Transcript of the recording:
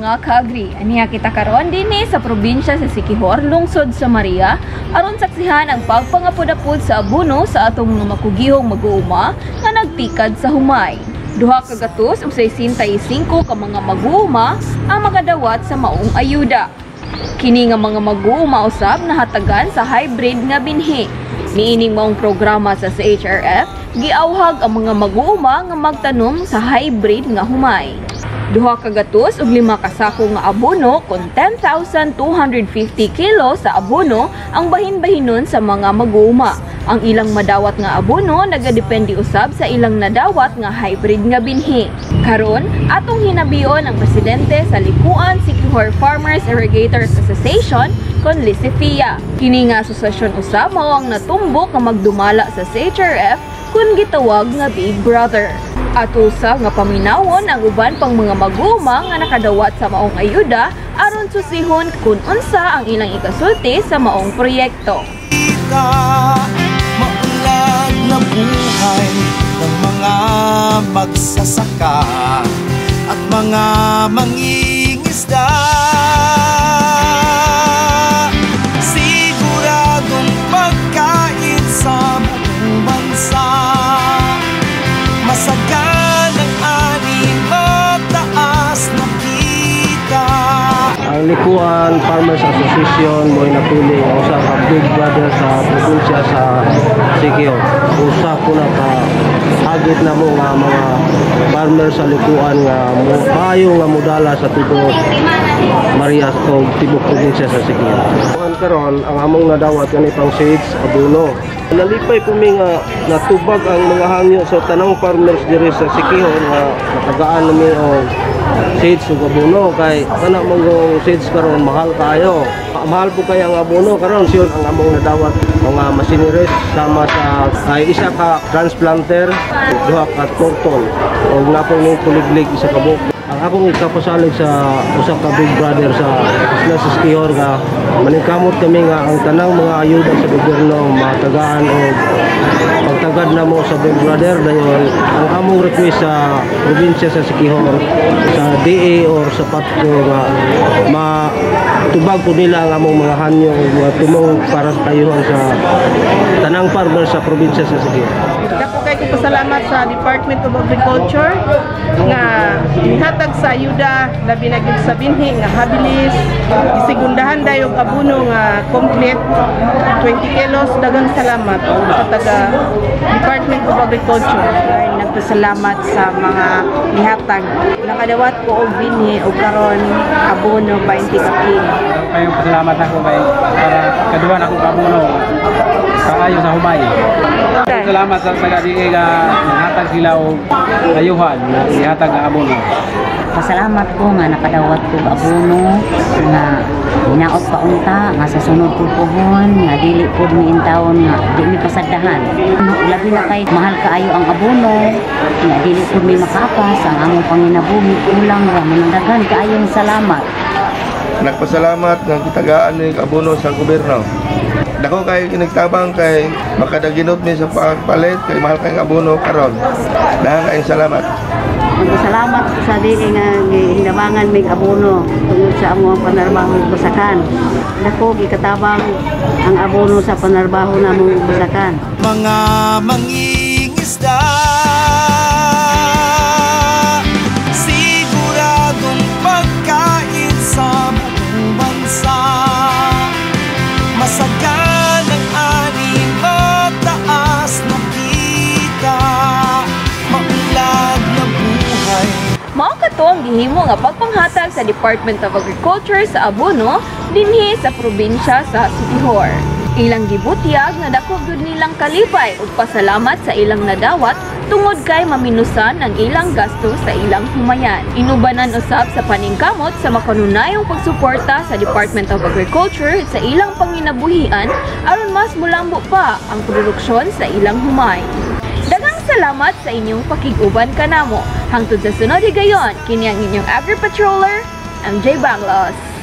mga kaagri, aniya kita karon dinhi sa probinsya sa Siquijor, lungsod sa Maria, aron saksihan ang pagpangapod-apod sa abono sa atong mga makugihong mag-uuma nga nagtikad sa humay. Duha ka gatos ug 65 ka mga mag-uuma ang makadawat sa maong ayuda. Kini nga mga mag-uuma usab nahatagan sa hybrid nga binhi. Niining maong programa sa CHRF, giawhag ang mga mag-uuma nga magtanom sa hybrid nga humay. Duha ka gatos ug 5 ka sako nga abono kon 10,250 kilo sa abono ang bahin-bahinon sa mga mag-uuma. Ang ilang madawat nga abono nagadepende usab sa ilang nadawat nga hybrid nga binhi. Karon, atong hinabion ang presidente sa Likuan Siquijor Farmers Irrigators Association kon Lisifia. Kini nga asosasyon usab mao ang natumbok nga magdumala sa CHRF kun gitawag nga Big Brother. At usa nga paminawon ang uban pang mga mag-uuma nga nakadawat sa maong ayuda aron susihon kung unsa ang ilang ikasulti sa maong proyekto. Maulag na buhay ng mga magsasaka at mga mangingisda. Siguradong pagkain sa buong bansa. Masaganang ani, mataas na kita. Ang Likuan Farmers Association mo'y napili ang usa ka Big Brother sa probinsya sa Siquijor. Usa ko na ka agit na mo nga mga farmers sa Likuan nga maayo nga modala sa tibok Maria o tibok probinsya sa Siquijor. Karon ang among nadawat kani pang seeds abono. Nalipay po mi nga natubag ang mga hangyo sa tanang farmers diri sa Siquijor nga natagaan nami og seeds ug abono kay kana mong seeds karon mahal kayo. Mahal po kay ang abono karon siyon ang among nadawat mga machineries sama sa ay isa ka transplanter, duha ka torton ug napong ning tuliglig isa ka buok. Ang akong ikapasalig sa usa ka Big Brother sa Siquijor nga maningkamot kami nga ang tanang mga ayuda sa gobyerno matagaan o pagtagad na mo sa Big Brother dayon ang among request sa probinsya sa Siquijor sa DA or sa PATCO nga matubag po nila ang among mga hanyo nga tumong para sa kayuhan sa tanang farmer sa probinsya sa Siquijor. Dako kay ko pasalamat sa Department of Agriculture nga ihatag sa ayuda labi na gid sa binhi nga habilis isigundahan dayog abono nga complete 20 kilos. Daghang salamat sa taga Department of Agriculture. Nagpasalamat sa mga ihatag. Nakadawat ko og binhi og karon abono 20 ka kilo. Kayong pasalamat ako kay para kaduhan ako abono kaayo sa humay. Salamat sa taga-DA nga ihatag sila og ayuhan na ihatag nga abono. Pasalamat ko nga nakadawat ko abono nga hinaot pa unta nga sa sunod ko puhon nga dili pud mi intawon nga di mi pasaddahan. Labi na kay mahal kaayo ang abono nga dili pud mi makapas ang among panginabuhi kulang ra manandagan kaayong salamat. Nagpasalamat nga kitagaan ni abono sa gobyerno. Dako kay kinagtabang kay makadaginot mi sa palit kay mahal kay abono karon. Daghang kayong salamat. Salamat sa dili nga hinabangan mig abono tungod sa among panarbahong basakan. Dako gikatabang ang abono sa panarbaho namong basakan. Mga mangingisda. Siguradong pagkain sa buong bansa. Masaganang ani, mataas na kita. Maulag na buhay. Mao kato ang gihimo nga pagpanghatag sa Department of Agriculture sa abono dinhi sa probinsya sa Siquijor. Ilang gibutyag nga dako gyud nilang kalipay ug pasalamat sa ilang nadawat tungod kay maminusan ang ilang gasto sa ilang humayan. Inubanan usab sa paningkamot sa makanunayong pagsuporta sa Department of Agriculture sa ilang panginabuhian aron mas mulambo pa ang produksyon sa ilang humay. Daghang salamat sa inyong pakiguban kanamo. Hangtod sa sunod higayon, kini ang inyong Agri Patroller, MJ Banglos.